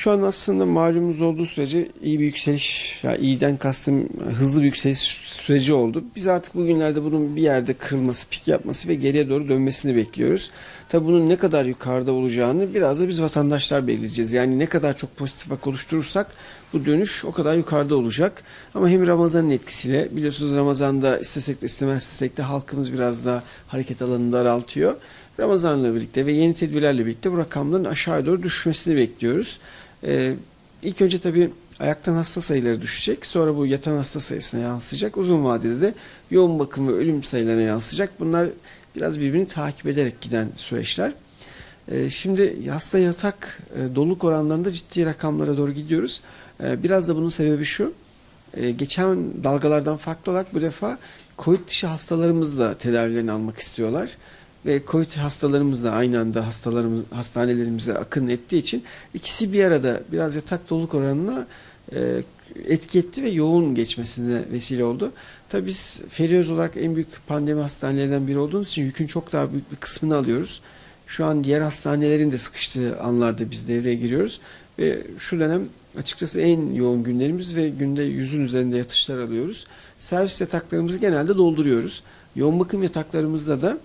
Şu an aslında malumunuz olduğu sürece iyi bir yükseliş, yani iyiden kastım hızlı bir yükseliş süreci oldu. Biz artık bugünlerde bunun bir yerde kırılması, pik yapması ve geriye doğru dönmesini bekliyoruz. Tabii bunun ne kadar yukarıda olacağını biraz da biz vatandaşlar belirleyeceğiz. Yani ne kadar çok pozitif vaka oluşturursak bu dönüş o kadar yukarıda olacak. Ama hem Ramazan'ın etkisiyle, biliyorsunuz Ramazan'da istesek de istemezsek de halkımız biraz daha hareket alanını daraltıyor. Ramazan'la birlikte ve yeni tedbirlerle birlikte bu rakamların aşağı doğru düşmesini bekliyoruz. İlk önce tabii ayaktan hasta sayıları düşecek. Sonra bu yatan hasta sayısına yansıyacak. Uzun vadede de yoğun bakım ve ölüm sayılarına yansıyacak. Bunlar biraz birbirini takip ederek giden süreçler. Şimdi hasta yatak doluluk oranlarında ciddi rakamlara doğru gidiyoruz. Biraz da bunun sebebi şu. Geçen dalgalardan farklı olarak bu defa COVID dışı hastalarımızla tedavilerini almak istiyorlar. Ve COVID hastalarımız da aynı anda hastanelerimize akın ettiği için ikisi bir arada biraz yatak doluluk oranına etki etti ve yoğun geçmesine vesile oldu. Tabii biz Feriöz olarak en büyük pandemi hastanelerinden biri olduğumuz için yükün çok daha büyük bir kısmını alıyoruz. Şu an diğer hastanelerin de sıkıştığı anlarda biz devreye giriyoruz. Ve şu dönem açıkçası en yoğun günlerimiz ve günde 100'ün üzerinde yatışlar alıyoruz. Servis yataklarımızı genelde dolduruyoruz. Yoğun bakım yataklarımızda da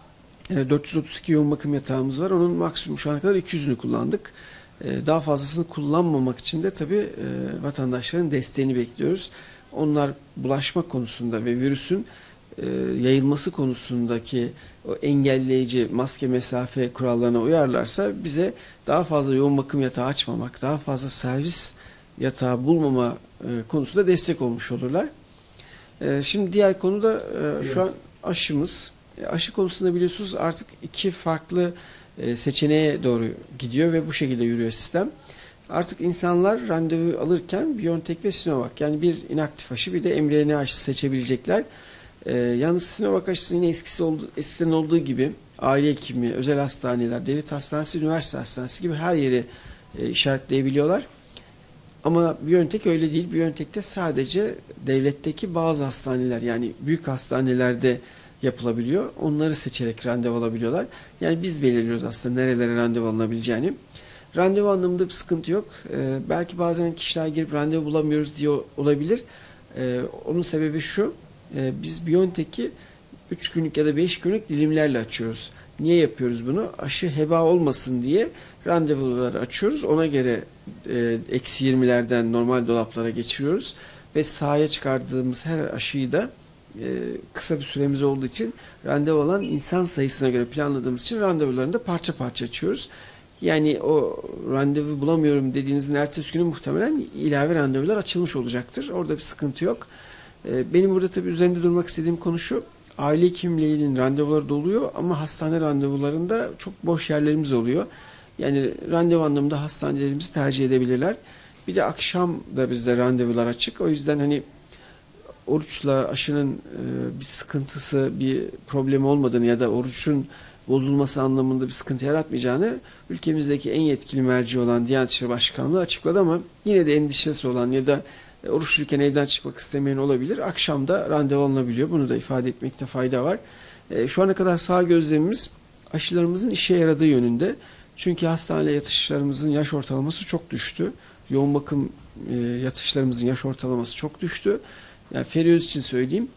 432 yoğun bakım yatağımız var. Onun maksimum şu ana kadar 200'ünü kullandık. Daha fazlasını kullanmamak için de tabii vatandaşların desteğini bekliyoruz. Onlar bulaşma konusunda ve virüsün yayılması konusundaki o engelleyici maske mesafe kurallarına uyarlarsa bize daha fazla yoğun bakım yatağı açmamak, daha fazla servis yatağı bulmama konusunda destek olmuş olurlar. Şimdi diğer konu da şu an aşımız. Aşı konusunda biliyorsunuz artık iki farklı seçeneğe doğru gidiyor ve bu şekilde yürüyor sistem. Artık insanlar randevu alırken BioNTech ve Sinovac, yani bir inaktif aşı bir de mRNA aşısı seçebilecekler. Yalnız Sinovac aşısı yine eskiden olduğu gibi aile hekimi, özel hastaneler, devlet hastanesi, üniversite hastanesi gibi her yeri işaretleyebiliyorlar. Ama BioNTech öyle değil. BioNTech'te sadece devletteki bazı hastaneler, yani büyük hastanelerde yapılabiliyor. Onları seçerek randevu alabiliyorlar. Yani biz belirliyoruz aslında nerelere randevu alınabileceğini. Randevu anlamında bir sıkıntı yok. Belki bazen kişiler girip randevu bulamıyoruz diye olabilir. Onun sebebi şu. Biz BioNTech'i 3 günlük ya da 5 günlük dilimlerle açıyoruz. Niye yapıyoruz bunu? Aşı heba olmasın diye randevuları açıyoruz. Ona göre -20'lerden normal dolaplara geçiriyoruz. Ve sahaya çıkardığımız her aşıyı da kısa bir süremiz olduğu için randevu alan insan sayısına göre planladığımız için randevularını da parça parça açıyoruz. Yani o randevu bulamıyorum dediğinizin ertesi günü muhtemelen ilave randevular açılmış olacaktır. Orada bir sıkıntı yok. Benim burada tabii üzerinde durmak istediğim konu şu. Aile hekimliğinin randevuları doluyor ama hastane randevularında çok boş yerlerimiz oluyor. Yani randevu anlamında hastanelerimizi tercih edebilirler. Bir de akşam da bizde randevular açık. O yüzden hani oruçla aşının bir sıkıntısı, bir problemi olmadığını ya da oruçun bozulması anlamında bir sıkıntı yaratmayacağını ülkemizdeki en yetkili merci olan Diyanet İşleri Başkanlığı açıkladı, ama yine de endişesi olan ya da oruçluyken evden çıkmak istemeyen olabilir. Akşam da randevu alınabiliyor. Bunu da ifade etmekte fayda var. Şu ana kadar sağ gözlemimiz aşılarımızın işe yaradığı yönünde. Çünkü hastane yatışlarımızın yaş ortalaması çok düştü. Yoğun bakım yatışlarımızın yaş ortalaması çok düştü. Yani Feriöz için söyleyeyim,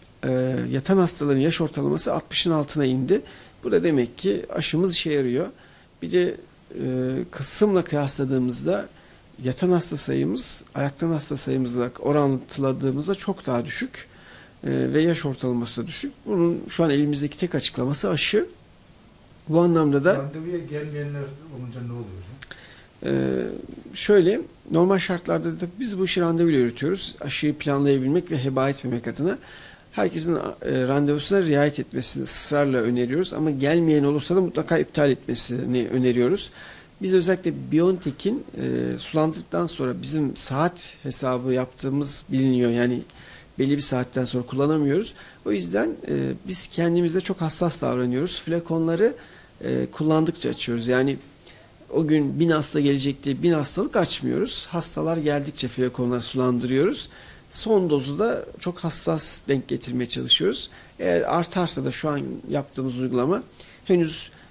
yatan hastaların yaş ortalaması 60'ın altına indi. Bu da demek ki aşımız işe yarıyor. Bir de Kasım'la kıyasladığımızda yatan hasta sayımız ayaktan hasta sayımızla orantıladığımızda çok daha düşük ve yaş ortalaması da düşük. Bunun şu an elimizdeki tek açıklaması aşı. Bu anlamda da randevuya gelmeyenler olunca ne oluyor? Şöyle, normal şartlarda da biz bu işi randevuyla yürütüyoruz. Aşıyı planlayabilmek ve heba etmemek adına herkesin randevusuna riayet etmesini ısrarla öneriyoruz. Ama gelmeyen olursa da mutlaka iptal etmesini öneriyoruz. Biz özellikle BioNTech'in sulandıktan sonra bizim saat hesabı yaptığımız biliniyor. Yani belli bir saatten sonra kullanamıyoruz. O yüzden biz kendimizde çok hassas davranıyoruz. Flakonları kullandıkça açıyoruz. Yani o gün 1000 hasta gelecekti, 1000 hastalık açmıyoruz. Hastalar geldikçe flakonları sulandırıyoruz. Son dozu da çok hassas denk getirmeye çalışıyoruz. Eğer artarsa da şu an yaptığımız uygulama henüz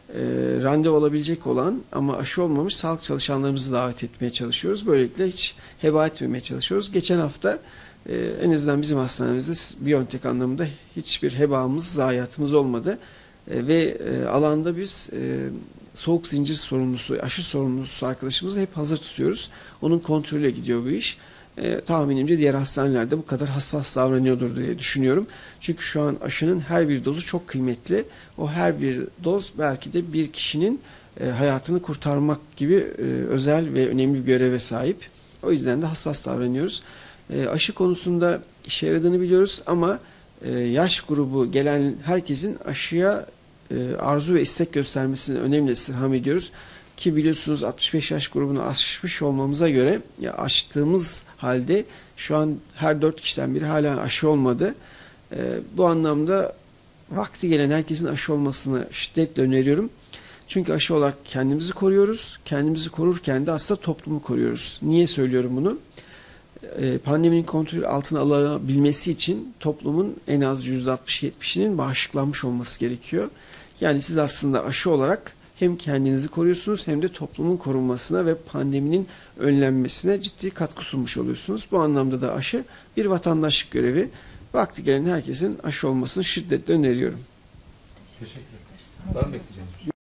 randevu alabilecek olan ama aşı olmamış sağlık çalışanlarımızı davet etmeye çalışıyoruz. Böylelikle hiç heba etmemeye çalışıyoruz. Geçen hafta en azından bizim hastanemizde BioNTech anlamında hiçbir hebamız, zayiatımız olmadı. Ve alanda biz soğuk zincir sorumlusu, aşı sorumlusu arkadaşımızı hep hazır tutuyoruz. Onun kontrolüyle gidiyor bu iş. Tahminimce diğer hastanelerde bu kadar hassas davranıyordur diye düşünüyorum. Çünkü şu an aşının her bir dozu çok kıymetli. O her bir doz belki de bir kişinin hayatını kurtarmak gibi özel ve önemli bir göreve sahip. O yüzden de hassas davranıyoruz. Aşı konusunda işe yaradığını biliyoruz ama yaş grubu gelen herkesin aşıya arzu ve istek göstermesini önemli istirham ediyoruz. Ki biliyorsunuz 65 yaş grubunu aşmış olmamıza göre aştığımız halde şu an her 4 kişiden biri hala aşı olmadı. Bu anlamda vakti gelen herkesin aşı olmasını şiddetle öneriyorum. Çünkü aşı olarak kendimizi koruyoruz. Kendimizi korurken de aslında toplumu koruyoruz. Niye söylüyorum bunu? Pandeminin kontrol altına alabilmesi için toplumun en az %60-70'inin bağışıklanmış olması gerekiyor. Yani siz aslında aşı olarak hem kendinizi koruyorsunuz hem de toplumun korunmasına ve pandeminin önlenmesine ciddi katkı sunmuş oluyorsunuz. Bu anlamda da aşı bir vatandaşlık görevi. Vakti gelen herkesin aşı olmasını şiddetle öneriyorum. Teşekkür ederim. Var mı bekleyeceğiniz bir şey?